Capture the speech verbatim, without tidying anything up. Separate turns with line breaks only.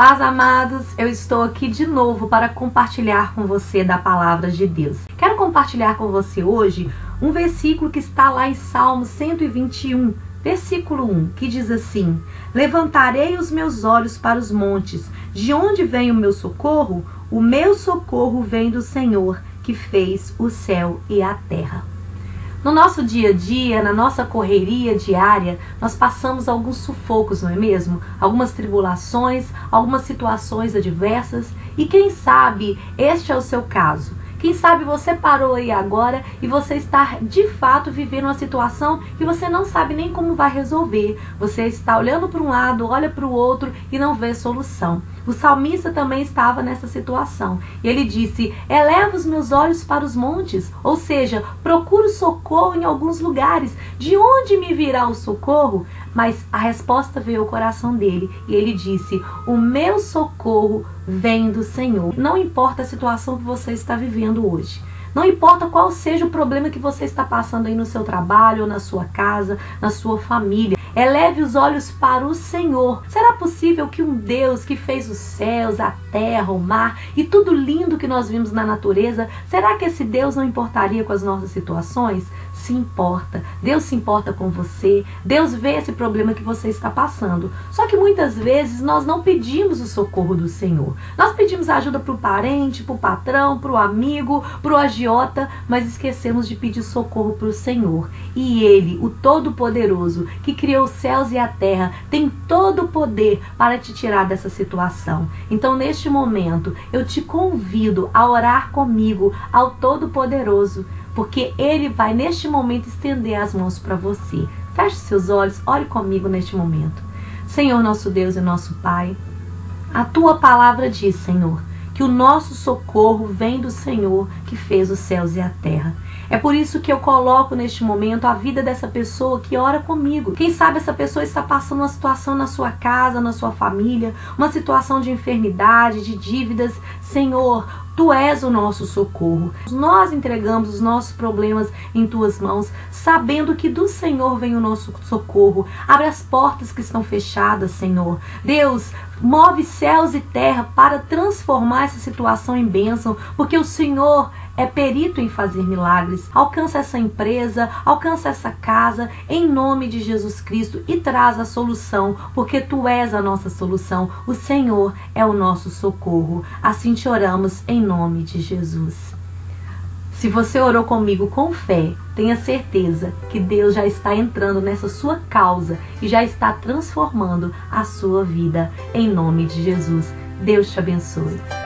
Paz, amados, eu estou aqui de novo para compartilhar com você da palavra de Deus. Quero compartilhar com você hoje um versículo que está lá em Salmo cento e vinte e um, versículo um, que diz assim: levantarei os meus olhos para os montes, de onde vem o meu socorro? O meu socorro vem do Senhor, que fez o céu e a terra. No nosso dia a dia, na nossa correria diária, nós passamos alguns sufocos, não é mesmo? Algumas tribulações, algumas situações adversas, e quem sabe este é o seu caso. Quem sabe você parou aí agora e você está de fato vivendo uma situação que você não sabe nem como vai resolver. Você está olhando para um lado, olha para o outro e não vê solução. O salmista também estava nessa situação. E ele disse: eleva os meus olhos para os montes, ou seja, procuro socorro em alguns lugares. De onde me virá o socorro? Mas a resposta veio ao coração dele e ele disse: o meu socorro vem do Senhor. Não importa a situação que você está vivendo hoje. Não importa qual seja o problema que você está passando aí no seu trabalho, ou na sua casa, na sua família. Eleve os olhos para o Senhor. Será possível que um Deus que fez os céus, a terra, o mar e tudo lindo que nós vimos na natureza, será que esse Deus não importaria com as nossas situações? Se importa. Deus se importa com você. Deus vê esse problema que você está passando. Só que muitas vezes nós não pedimos o socorro do Senhor. Nós pedimos ajuda para o parente, para o patrão, para o amigo, para o agiota, mas esquecemos de pedir socorro para o Senhor. E Ele, o Todo-Poderoso, que criou os céus e a terra, tem todo o poder para te tirar dessa situação. Então, neste momento, eu te convido a orar comigo ao Todo-Poderoso, porque Ele vai neste momento estender as mãos para você. Feche seus olhos, ore comigo neste momento. Senhor, nosso Deus e nosso Pai, a Tua palavra diz, Senhor, que o nosso socorro vem do Senhor que fez os céus e a terra. É por isso que eu coloco neste momento a vida dessa pessoa que ora comigo. Quem sabe essa pessoa está passando uma situação na sua casa, na sua família, uma situação de enfermidade, de dívidas. Senhor, Tu és o nosso socorro. Nós entregamos os nossos problemas em Tuas mãos, sabendo que do Senhor vem o nosso socorro. Abre as portas que estão fechadas, Senhor. Deus, move céus e terra para transformar essa situação em bênção, porque o Senhor é perito em fazer milagres. Alcança essa empresa, alcança essa casa, em nome de Jesus Cristo, e traz a solução, porque Tu és a nossa solução. O Senhor é o nosso socorro. Assim te oramos em nome de Jesus. Se você orou comigo com fé, tenha certeza que Deus já está entrando nessa sua causa e já está transformando a sua vida em nome de Jesus. Deus te abençoe.